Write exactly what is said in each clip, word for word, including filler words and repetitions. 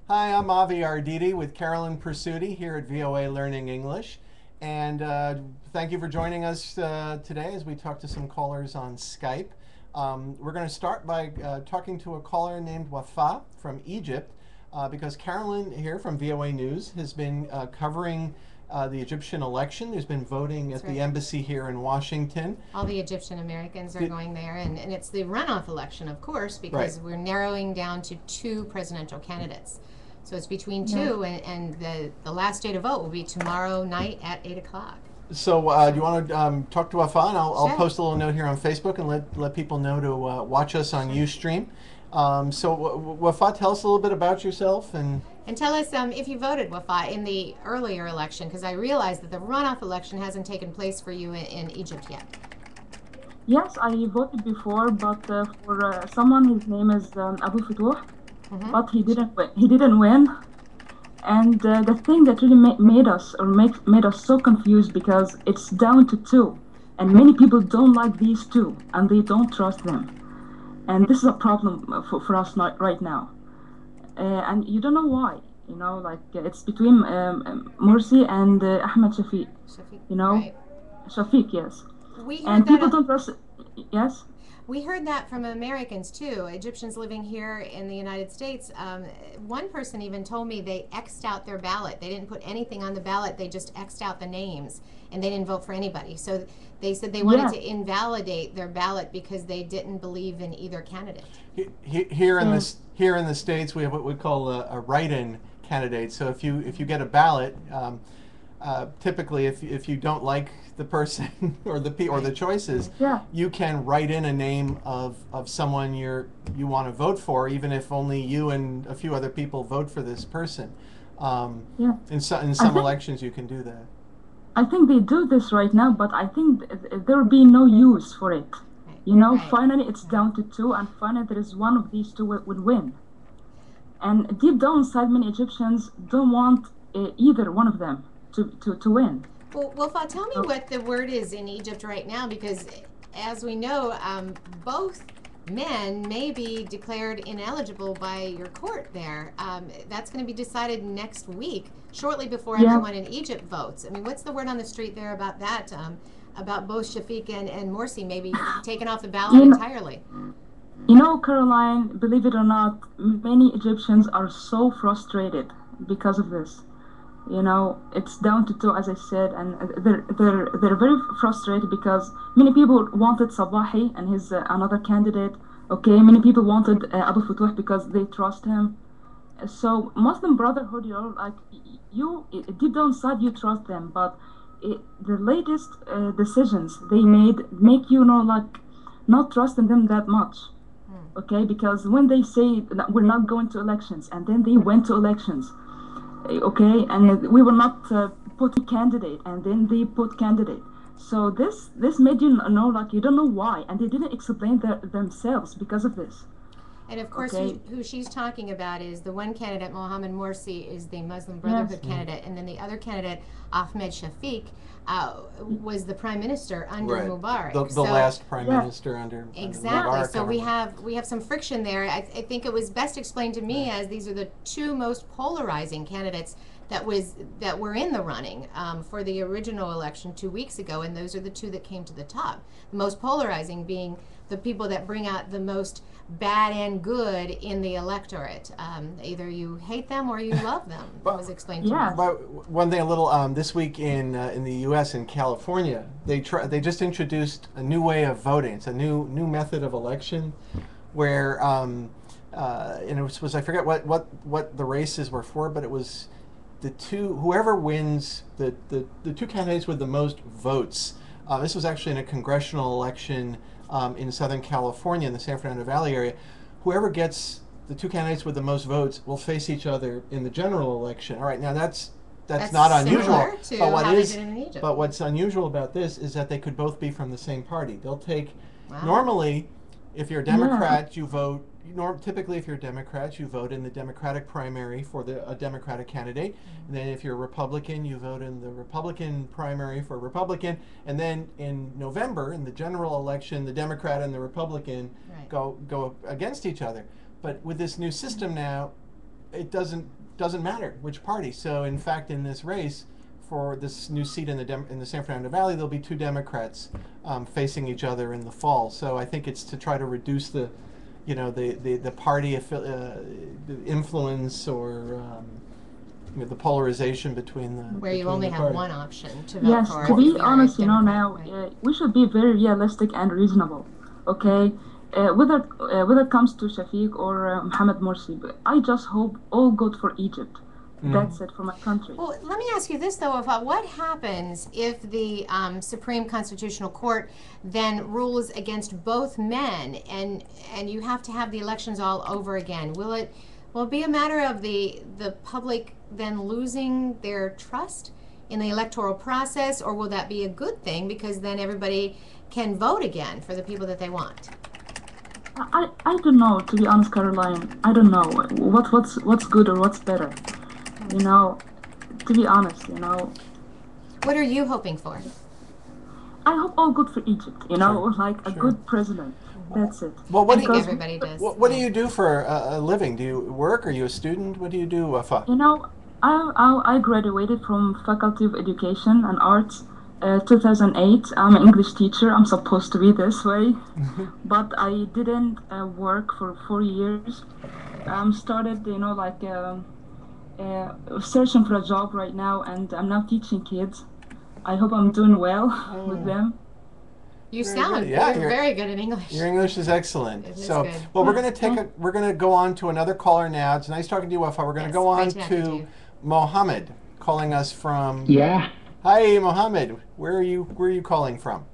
Hi, I'm Avi Arditti with Carolyn Presutti here at V O A Learning English. And uh, thank you for joining us uh, today as we talk to some callers on Skype. Um, we're going to start by uh, talking to a caller named Wafa from Egypt uh, because Carolyn here from V O A News has been uh, covering uh, the Egyptian election. There's been voting That's at right. the embassy here in Washington. All the Egyptian Americans are Did- going there, and, and it's the runoff election, of course, Right. because we're narrowing down to two presidential candidates. So it's between Yeah. two, and, and the, the last day to vote will be tomorrow night at eight o'clock. So, uh, do you want to um, talk to Wafa? And I'll, I'll Sure. post a little note here on Facebook and let, let people know to uh, watch us on Ustream. Um, so, W- W- Wafa, tell us a little bit about yourself and And tell us um, if you voted, Wafa, in the earlier election, because I realize that the runoff election hasn't taken place for you in, in Egypt yet. Yes, I voted before, but uh, for uh, someone, his name is um, Abu Futuh, Mm-hmm. but he didn't win. He didn't win, and uh, the thing that really ma- made us or make made us so confused because it's down to two, and many people don't like these two, and they don't trust them, and this is a problem uh, for, for us not right now, uh, and you don't know why. You know, like uh, it's between um, um, Morsi and uh, Ahmed Shafiq. Shafiq, You know, right? Shafiq, yes, We heard and that. people don't trust. Yes. We heard that from Americans too, Egyptians living here in the United States. Um, one person even told me they X'd out their ballot. They didn't put anything on the ballot, they just X'd out the names and they didn't vote for anybody. So they said they wanted Yeah. to invalidate their ballot because they didn't believe in either candidate. he, he, here in So this here in the states we have what we call a, a write-in candidate. So if you if you get a ballot, um, uh, typically if if you don't like the person or the pe- or the choices, yeah. you can write in a name of, of someone you're you want to vote for, even if only you and a few other people vote for this person. Um, Yeah, in so, in I some think elections, you can do that. I think they do this right now, but I think th- th- there will be no use for it. Right, You know, right, finally it's right. down to two, and finally there is one of these two will, will win. And deep down inside, many Egyptians don't want uh, either one of them to, to, to win. Well, Wilfa, tell me So, what the word is in Egypt right now, because as we know, um, both men may be declared ineligible by your court there. Um, that's going to be decided next week, shortly before yeah, everyone in Egypt votes. I mean, what's the word on the street there about that? Um, about both Shafiq and, and Morsi maybe taken off the ballot you know, entirely. you know, Caroline, believe it or not, many Egyptians are so frustrated because of this. You know, it's down to two, as I said, and uh, they're they're they're very frustrated because many people wanted Sabahi and his uh, another candidate. Okay, many people wanted uh, Abu Futuh because they trust him. So Muslim Brotherhood, you know, like y- you i- deep down inside you trust them, but it, the latest uh, decisions they made make you know like not trusting them that much. Hmm. Okay, because when they say that we're not going to elections, and then they went to elections, eh, okay, and we will not uh, put candidate, and then they put candidate. So this this made you know like you don't know why, and they didn't explain their, themselves because of this. And of course, who, Okay, who she's talking about is the one candidate, Mohammed Morsi, is the Muslim yes, Brotherhood candidate, and then the other candidate, Ahmed Shafiq, uh, was the prime minister under Right. The Mubarak. the So last prime yeah, minister under under the exactly. Mubarak So we government. have we have some friction there. I, I think it was best explained to me as these are the two most polarizing candidates that was that were in the running um, for the original election two weeks ago, and those are the two that came to the top. The most polarizing being the people that bring out the most bad and good in the electorate. Um, either you hate them or you love them. That was But explained to me. yes, But one thing, a little um, this week in uh, in the U S in California, they try they just introduced a new way of voting. It's a new new method of election, where um, uh, and it was, was I forget what, what what the races were for, but it was the two whoever wins the the, the two candidates with the most votes. Uh, this was actually in a congressional election um, in Southern California in the San Fernando Valley area. Whoever gets the two candidates with the most votes will face each other in the general election. All right, now that's that's That's not unusual. similar to But what how they is did it in Egypt. but what's unusual about this is that they could both be from the same party. They'll take Wow. normally if you're a yeah, Democrat, you vote. Norm, typically, if you're a Democrat, you vote in the Democratic primary for the a Democratic candidate. And then, if you're a Republican, you vote in the Republican primary for a Republican. And then, in November, in the general election, the Democrat and the Republican Right. go go against each other. But with this new system now, it doesn't doesn't matter which party. So in fact, in this race for this new seat in the Dem- in the San Fernando Valley, there'll be two Democrats um, facing each other in the fall. So I think it's to try to reduce the, you know, the the the party affi- uh, the influence or um, you know, the polarization between the Where you between only the have party. one option to vote Yes, for. to if be you're a honest, you know, Democrat, now right? uh, we should be very realistic and reasonable, okay? Uh, whether uh, whether it comes to Shafiq or uh, Mohamed Morsi, but I just hope all good for Egypt. That's it for my country. Well, let me ask you this, though, Wafa. What happens if the um, Supreme Constitutional Court then rules against both men, and and you have to have the elections all over again? Will it will it be a matter of the the public then losing their trust in the electoral process, or will that be a good thing because then everybody can vote again for the people that they want? I, I don't know, to be honest, Caroline. I don't know what what's what's good or what's better. You know, to be honest, you know, What are you hoping for? I hope all good for Egypt. You know, Sure, like a sure. good president. That's it. Well, what I do think you, everybody does. what, what do yeah. you do for a, a living? Do you work? Are you a student? What do you do, Wafa? You know, I I, I graduated from Faculty of Education and Arts, uh, two thousand eight. I'm an English teacher. I'm supposed to be this way, but I didn't uh, work for four years. Um, started, you know, like um, uh, searching for a job right now, and I'm now teaching kids. I hope I'm doing well with Oh. them. You Very sound good. Yeah, you're you're- very good in English. Your English is excellent. It is so, good. well, we're going to take a, we're going to go on to another caller now. It's nice talking to you, Wafa. We're going to Yes, go on great to have you, to too. Mohammed, calling us from. Yeah, Hi, Mohammed. Where are you? Where are you calling from?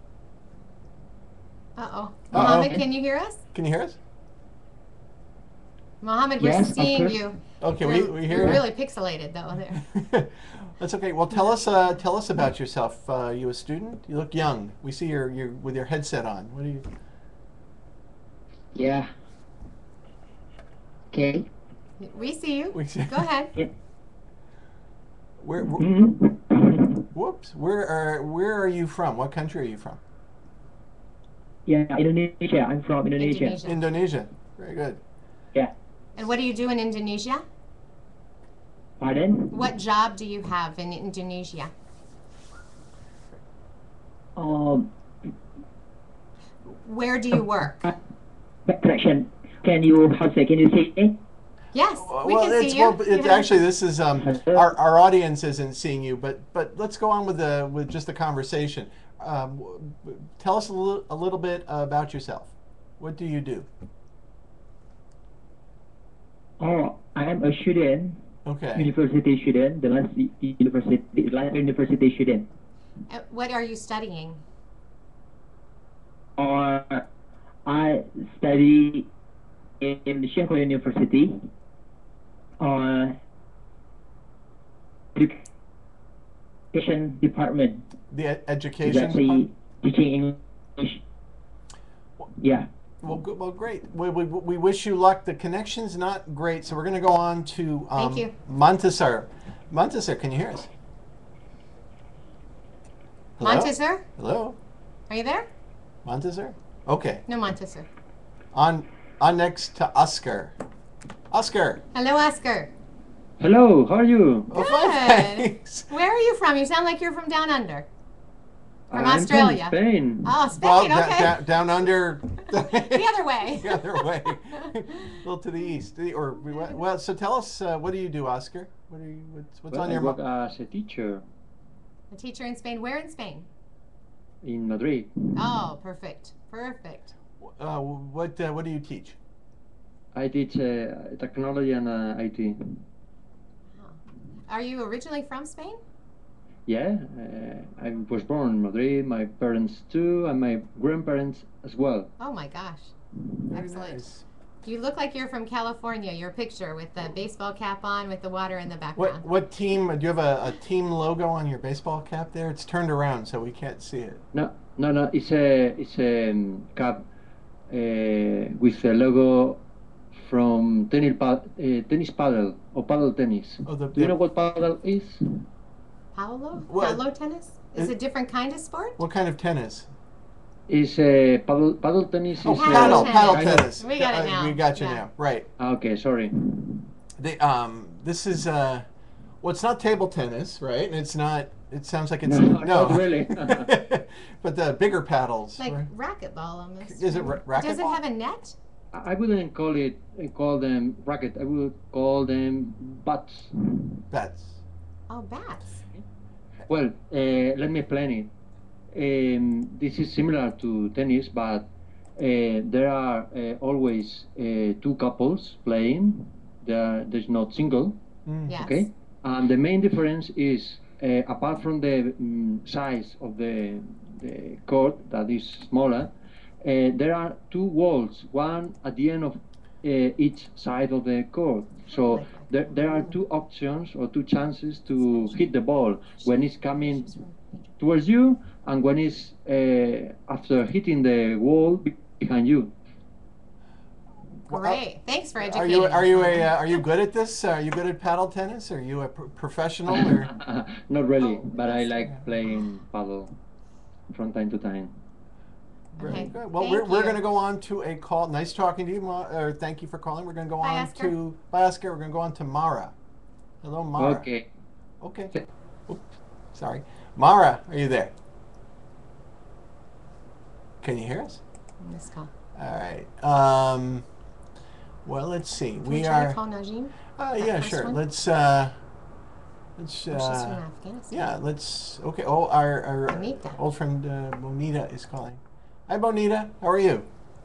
Uh oh. Uh-oh. Mohammed, can you hear us? Can you hear us? Mohammed, we're Yes, seeing okay. you. Okay, we You're- we hear You're you. really pixelated though there. That's okay. Well, tell us uh, tell us about yourself. Uh, you a student? You look young. We see your you with your headset on. What do you? yeah. Okay. We see you. We see- Go ahead. Where? wh- Mhm. Whoops. Where are Where are you from? What country are you from? Yeah, Indonesia. I'm from Indonesia. Indonesia. Indonesia. Very good. Yeah. And what do you do in Indonesia? Pardon? What job do you have in Indonesia? Um, Where do you work? correction. Can you, how to say, can you see me? Yes, we well, can it's see you. well, it's actually this is um our, our audience isn't seeing you, but but let's go on with the with just the conversation. Um, w- w- tell us a little a little bit about yourself. What do you do? Oh, I am a student, Okay. university student, the last u- university, last university student. Uh, What are you studying? Or I study in Shanghai University. Or education department. The ed- Is education. actually department? teaching English. Yeah. Well, good, well, great. We, we, we wish you luck. The connection's not great, so we're going to go on to um, Thank you. Montasar. Montasar, can you hear us? Hello? Montessor? Hello, Are you there? Montasar. Okay. No, Montessor. On on next to Oscar. Oscar. Hello, Oscar. Hello, how are you? Oh, fine, Good. thanks. Where are you from? You sound like you're from down under. From I'm Australia. From Spain. Oh, Spain, Well, da- okay. da- down under. The other way. The other way. A little to the east. The- Or we went- well, so tell us, uh, what do you do, Oscar? What are you? What's, what's Well, on I your work mind? as a teacher A teacher in Spain. Where in Spain? in Madrid. Oh, perfect. Perfect. Uh, what uh, What do you teach? I teach uh, technology and uh, I T. Are you originally from Spain? Yeah, uh, I was born in Madrid, my parents too, and my grandparents as well. Oh my gosh. Very Excellent. nice. You look like you're from California. Your picture with the baseball cap on with the water in the What background. What team? Do you have a, a team logo on your baseball cap there? It's turned around so we can't see it. No, no, no, it's a, it's a um, cap uh, with a logo from tennis, pa- uh, tennis paddle or paddle tennis. Oh, the, Do you know what paddle is? Paolo? What? Paolo tennis? Is It- it a different kind of sport? What kind of tennis? It's a paddle, paddle tennis. Oh, is Paddle paddle, a, tennis. paddle kind of- tennis. We got it Uh, now. We got you Yeah. now. Right. Ah, okay, sorry. the um, this is uh, well, it's not table tennis, right? And it's not. It sounds like it's No, not really. but the bigger paddles. Like right? racquetball almost. Is it ra- racquetball? Does it have a net? I wouldn't call it uh, call them racket. I would call them bats. Bats. Oh, bats. Well, uh, let me explain it. Um, this is similar to tennis, but uh, there are uh, always uh, two couples playing. There, there's not single. Mm. Yes. Okay, and the main difference is uh, apart from the um, size of the the court that is smaller, uh, there are two walls, one at the end of uh, each side of the court. So there, there are two options or two chances to hit the ball when it's coming towards you and when it's uh, after hitting the wall be- behind you. Great. Thanks for Are educating you us are you on a that. uh, are you good at this? Are you good at paddle tennis? Are you a pr- professional? Or? Not really, Oh, but I yes. like playing paddle from time to time. Very Okay. good. Well, Thank we're, we're you. going to go on to a call. Nice talking to you, Ma, or thank you for calling. We're going to go Bye, on Oscar. to bye, Oscar. We're going to go on to Mara. Hello, Mara. Okay. Okay. Oops, sorry, Mara. Are you there? Can you hear us? This call. All right. Um, well, let's see. Can we we try are. to call Najim? Uh, that yeah, first sure. one? Let's. Uh, let's. Oh, she's from Uh, Afghanistan. yeah. Let's. Okay. Oh, our, our Bonita. old friend uh, Bonita is calling. Hi, Bonita. How are you?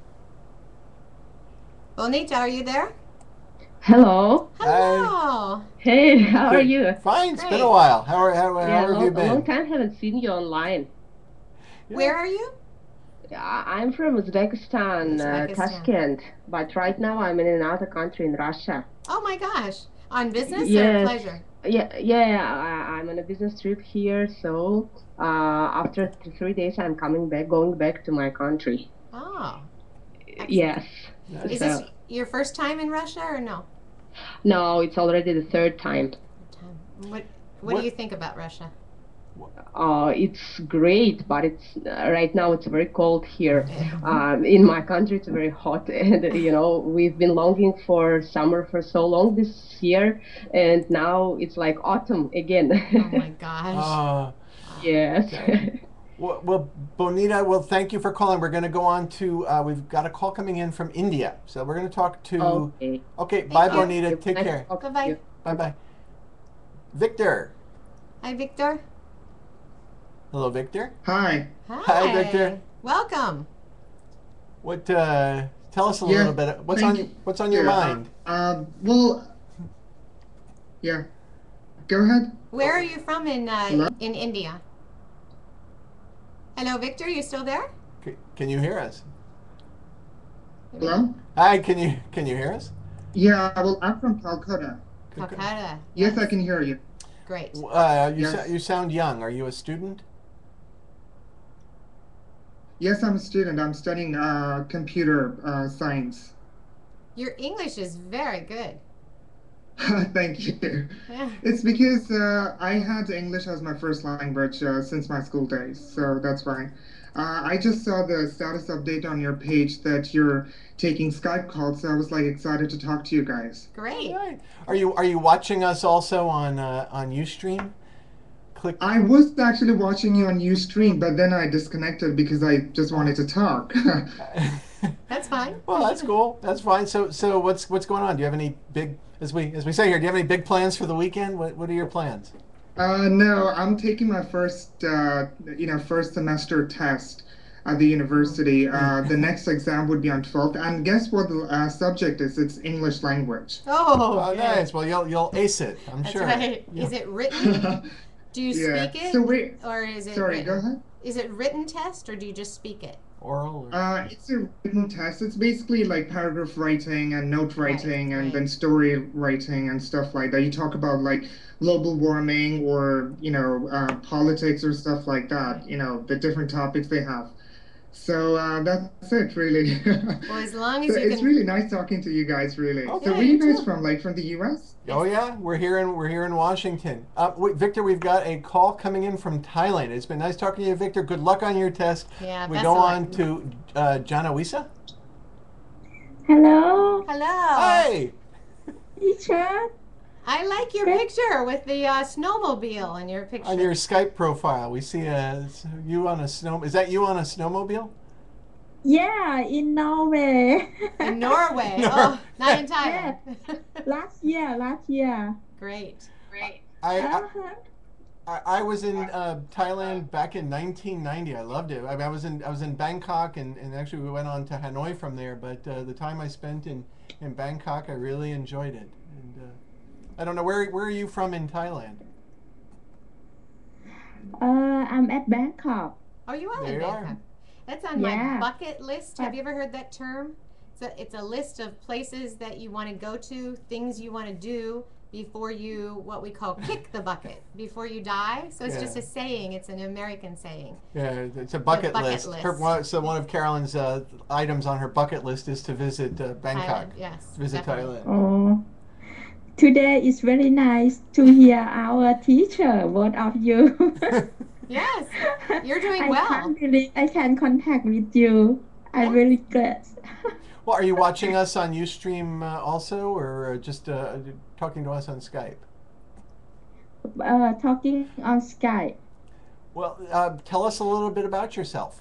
Bonita, are you there? Hello. Hello. Hey, how are Good. you? Fine. It's been Great. a while. How are how, how Yeah, have long, you a long been? time haven't seen you online. Yeah. Where are you? I- I'm from Uzbekistan, uh, Uzbekistan. Tashkent, but right now I'm in another country in Russia. Oh my gosh. On business or Yes. pleasure? Yeah, yeah, I, I'm on a business trip here, so uh, after th- three days I'm coming back, going back to my country. Oh. Excellent. Yes. Nice. Is this your first time in Russia or no? No, it's already the third time. Time. What What, What- do you think about Russia? Uh, it's great, but it's uh, right now it's very cold here. Um, in my country, it's very hot, and you know we've been longing for summer for so long this year, and now it's like autumn again. Oh my gosh. Uh, Yes. Okay. well, well, Bonita, well, thank you for calling. We're going to go on to, uh, we've got a call coming in from India. So we're going to talk to, Okay. okay, bye, you. Bonita. Take Nice care. to talk to Bye-bye. you. Bye-bye. Victor. Hi, Victor. Hello, Victor. Hi. Hi. Hi, Victor. Welcome. What, uh, tell us a Yeah, little bit. What's thank on, you. what's on your Yeah, mind? Uh, uh, well, yeah. Go ahead. Where are you from in uh, Hello? in India? Hello, Victor. You still there? C- Can you hear us? Hello? Hi, can you, can you hear us? Yeah, well, I'm from Calcutta. Calcutta. Yes, I can hear you. Great. Uh, you, Yes. sa- you sound young. Are you a student? Yes, I'm a student. I'm studying uh, computer uh, science. Your English is very good. Thank you. Yeah. It's because uh, I had English as my first language uh, since my school days, so that's why. Uh, I just saw the status update on your page that you're taking Skype calls, so I was like excited to talk to you guys. Great. All right. Are you, are you watching us also on, uh, on Ustream? Click. I was actually watching you on Ustream, but then I disconnected because I just wanted to talk. That's fine. Well, that's cool. That's fine. So, so what's what's going on? Do you have any big, as we as we say here, do you have any big plans for the weekend? What what are your plans? Uh, no, I'm taking my first, uh, you know, first semester test at the university. Uh, the next exam would be on twelfth, and guess what the uh, subject is? It's English language. Oh, Oh, good. nice. Well, you'll you'll ace it. I'm That's sure. right. Yeah. Is it written? Do you Yeah. speak it? So wait, Or is it sorry, written? go ahead. Is it written test or do you just speak it? Oral. Or... Uh, it's a written test. It's basically like paragraph writing and note Right, writing and right. then story writing and stuff like that. You talk about like global warming or, you know, uh, politics or stuff like that, you know, the different topics they have. So uh, that's it, really. Well, as long as So you it's can. really nice talking to you guys, really. Okay, So where are you you guys too. from? Like from the U S? Oh yeah, we're here in we're here in Washington. Uh, wait, Victor, we've got a call coming in from Thailand. It's been nice talking to you, Victor. Good luck on your test. Yeah, We best go of luck. on to uh, Janawisa. Hello. Hello. Hi. teacher. I like your picture with the uh, snowmobile in your picture. On your Skype profile, we see a, you on a snow. Is that you on a snowmobile? Yeah, in Norway. In Norway. Nor- Oh, not in Thailand. last year, last year. Great. Great. I, I Uh-huh. I, I was in uh, Thailand back in nineteen ninety. I loved it. I, mean, I was in I was in Bangkok, and, and actually we went on to Hanoi from there. But uh, the time I spent in, in Bangkok, I really enjoyed it. And uh, I don't know, where where are you from in Thailand? Uh, I'm at Bangkok. Oh, you are There in you are. Bangkok. That's on my Yeah. bucket list. Have you ever heard that term? It's a, it's a list of places that you want to go to, things you want to do before you, what we call kick the bucket, before you die. So it's Yeah. just a saying. It's an American saying. Yeah, it's a bucket, bucket list. list. Her, one, so one of Carolyn's uh, items on her bucket list is to visit uh, Bangkok. Thailand, yes. Visit definitely. Thailand. Oh, today is very nice to hear our teacher, both of you. Yes, you're doing I well. can't believe I can contact with you. I'm Yes. really glad. Well, are you watching us on Ustream uh, also, or uh, just uh, talking to us on Skype? Uh, talking on Skype. Well, uh, tell us a little bit about yourself.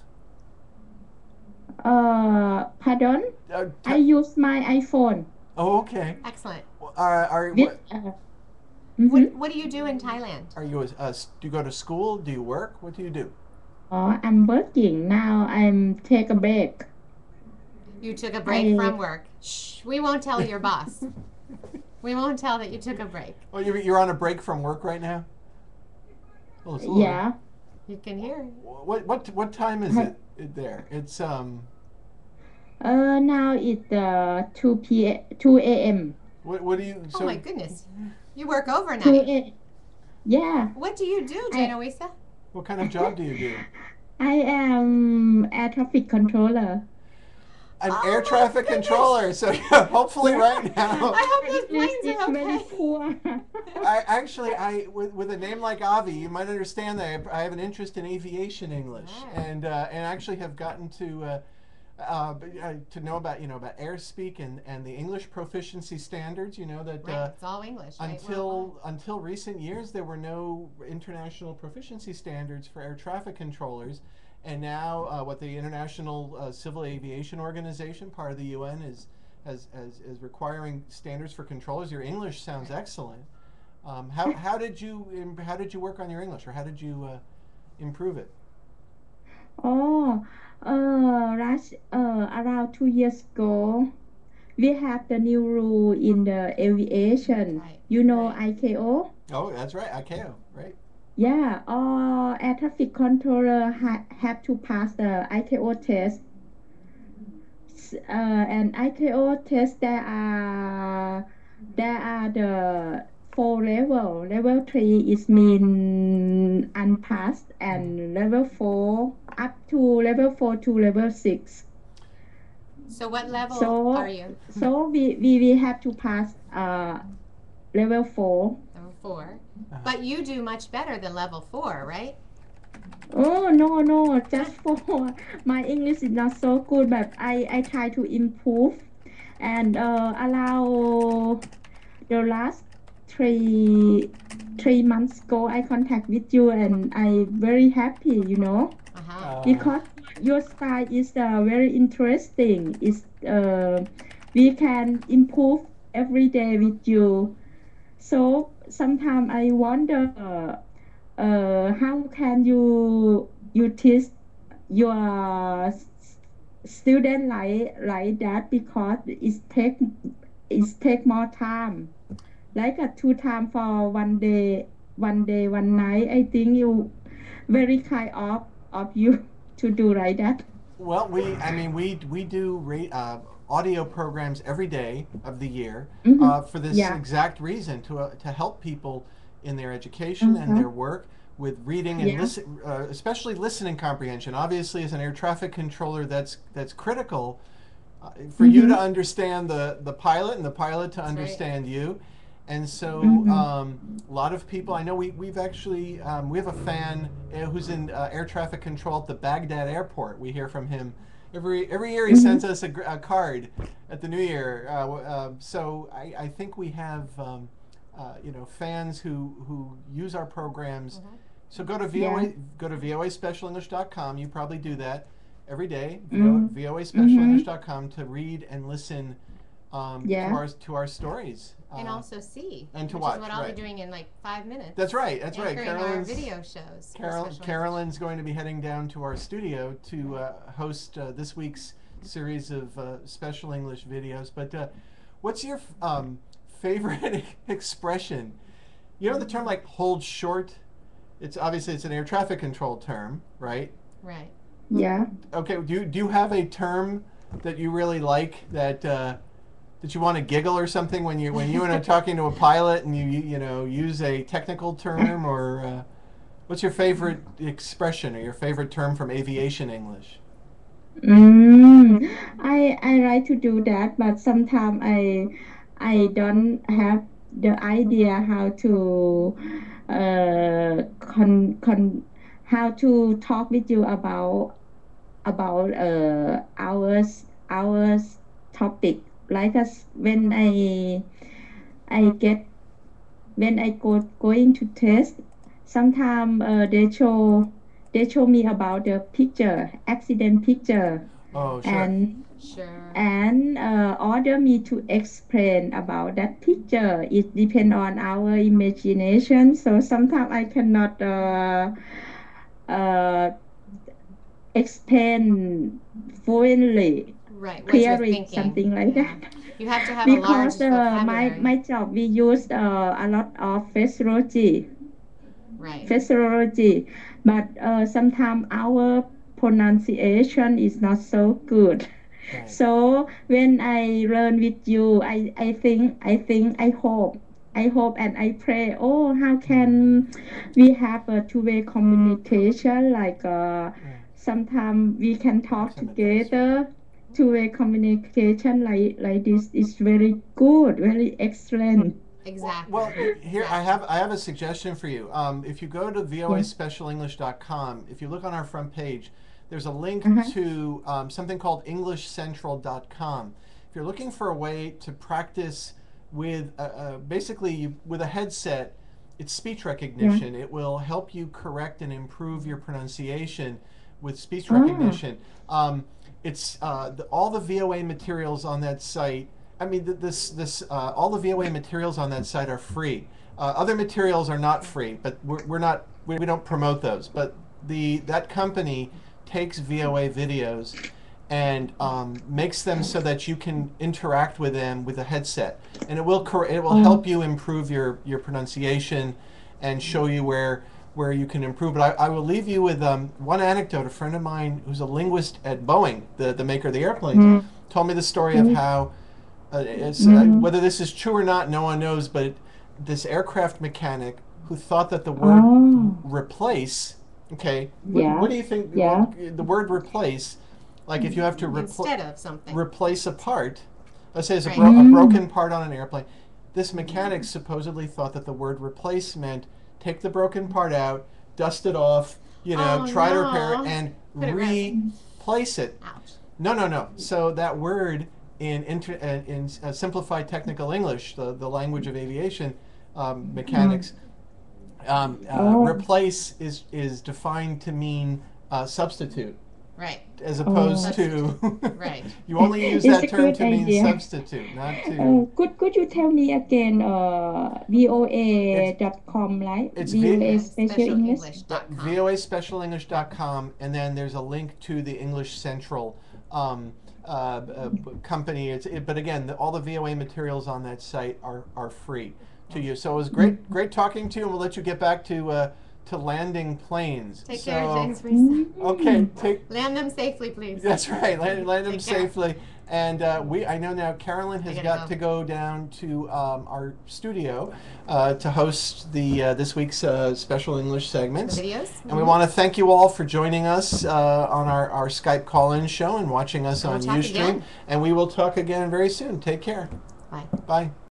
Uh, pardon? Uh, I t- use my iPhone. oh, okay. Excellent. Uh, are With, what, uh, What, mhm. what do you do in Thailand? are you? A, a, do you go to school? Do you work? What do you do? Oh, I'm working now. I'm take a break. You took a break I- from work. Shh, we won't tell your boss. We won't tell that you took a break. Oh, you're, you're on a break from work right now. Oh, it's a little- Yeah. You can hear. What what what time is it, it there? It's um. Uh, now it's uh two p m two a m What what do you? Oh So my goodness. You work two overnight. a. Yeah, What do you do, I- Genoisa? what kind of job do you do? I am air traffic controller. An Oh air my traffic goodness. controller. So yeah, hopefully right now. I hope those English planes is are very okay. poor. I actually, I with, with a name like Avi, you might understand that I, I have an interest in aviation English, Ah. and uh, and actually have gotten to uh, uh, uh, to know about you know about airspeak and, and the English proficiency standards. You know that Right, uh, it's all English. Right? until until recent years there were no international proficiency standards for air traffic controllers, and now uh, what the International uh, Civil Aviation Organization, part of the U N, is as, as is requiring standards for controllers. Your English sounds excellent. Um, how, how did you im- how did you work on your English, or how did you uh, improve it? Oh, uh, last, uh, around two years ago, we have the new rule in the aviation. Right, You know right. I C A O? Oh, that's right, I C A O, right? Yeah, all air traffic controller ha have to pass the I C A O test. S- Uh, and I C A O test there are there are the four level. Level three is mean unpassed, and level four up to level four to level six. So what level So are you? so we, we, we have to pass uh level four. Level four. Uh-huh. But you do much better than level four, right? Oh no no, just for my English is not so good, but I, I try to improve and uh, allow the last three three months ago I contact with you and I very happy, you know, Uh-huh. Uh, because your style is uh, very interesting. Is uh, we can improve every day with you. So sometimes I wonder. Uh, uh, how can you you teach your s- student like like that, because it take it take more time, like a two time for one day one day one night. I think you very kind of of you to do like that. Well, we, I mean, we we do ra- uh, audio programs every day of the year Mhm. uh, for this Yeah. exact reason, to uh, to help people in their education and Mhm. their work with reading and Yeah. listen, uh, especially listening comprehension. Obviously, as an air traffic controller, that's that's critical uh, for you to Mhm. understand the the pilot and the pilot to right. understand you. And so, Mhm. um, a lot of people I know, we we've actually um, we have a fan uh, who's in uh, air traffic control at the Baghdad airport. We hear from him Every every year he sends us a, gr- a card at the New Year. Uh, w- uh, so I, I think we have um, uh, you know fans who who use our programs. Mhm. So go to V O A Yeah. go to V O A special english dot com. You probably do that every day. Mm. V O A special english dot com to read and listen um, Yeah. to our to our stories. And Uh, also see. and to which watch, is what I'll right. be doing in like five minutes. That's right. That's right. Anchoring our Carolyn's video shows. for Carol, Special Carolyn's going to be heading down to our studio to uh, host uh, this week's series of uh, special English videos. But uh, what's your f- um, favorite expression? You know the term like hold short? It's obviously it's an air traffic control term, right? English. Right. Yeah. Okay. Do you, do you have a term that you really like that uh, that you want to giggle or something when you when you and are talking to a pilot and you you, you know use a technical term or uh, what's your favorite expression or your favorite term from aviation English? Mm, I I like to do that, but sometimes I I don't have the idea how to uh con, con how to talk with you about about uh ours ours topic. Like us when I I get when I go going to test, sometimes uh, they show they show me about the picture accident picture Oh, sure. and Sure. and uh, order me to explain about that picture. It depends on our imagination. So sometimes I cannot uh, uh, explain fluently, Right. What you're clearly, thinking. something like Yeah. that. You have to have a large Because uh, my vocabulary. my job we use uh, a lot of physiology, Right. physiology, but uh, sometimes our pronunciation is not so good. Right. So when I learn with you, I, I think I think I hope I hope and I pray. Oh, how can we have a two-way communication? Like uh, Right. sometimes we can talk Excellent advice, together. Two-way communication like like this is very good, very excellent. Exactly. Well, here I Exactly. have I have a suggestion for you. Um, if you go to V O A special english dot com, if you look on our front page, there's a link Uh-huh. to um, something called english central dot com. If you're looking for a way to practice with uh, uh, basically you, with a headset, it's speech recognition. It will help you correct and improve your pronunciation with speech Ah. recognition. Um, it's uh, the, all the V O A materials on that site. I mean, th- this this uh, all the V O A materials on that site are free. Uh, other materials are not free, but we're, we're not we, we don't promote those. But the that company takes V O A videos and um, makes them so that you can interact with them with a headset, and it will cor- it will help you improve your your pronunciation and show you where where you can improve. But I, I will leave you with um, one anecdote. A friend of mine who's a linguist at Boeing, the the maker of the airplanes, told me the story of how. Uh, it's, uh, whether this is true or not, no one knows. But this aircraft mechanic who thought that the word Oh. replace, okay, what, Yeah. what do you think? Yeah. The word replace, like if you have to repl- Instead of something. replace a part, let's say it's a, Right. bro- a broken part on an airplane. This mechanic supposedly thought that the word replace meant take the broken part out, dust it off, you know, Oh, try to repair it, no. and Put it right. replace it. Ouch. No, no, no. So that word in inter, uh, in uh, simplified technical English, the, the language of aviation um, mechanics, um, uh, Oh. replace is is defined to mean uh, substitute, Right. as opposed Oh. to Right. you only use It's that a term good to mean idea. substitute, not to. Uh, could could you tell me again? Uh, V O A dot com, right? it's V O A V- Special English. Special English. V O A special english dot com, and then there's a link to the English Central um, uh, uh, company. It's, it, but again, the, all the V O A materials on that site are, are free to you. So it was great great talking to you, and we'll let you get back to uh, to landing planes. Take so, care, James Reese. Okay, take. Land them safely, please. That's right. Land, land them Take care. safely. And uh, we, I know now Carolyn has I got gotta to go down to um, our studio uh, to host the uh, this week's uh, special English segments. The videos. And we want to thank you all for joining us uh, on our, our Skype call-in show and watching us And on we'll talk Ustream. again. And we will talk again very soon. Take care. Bye. Bye.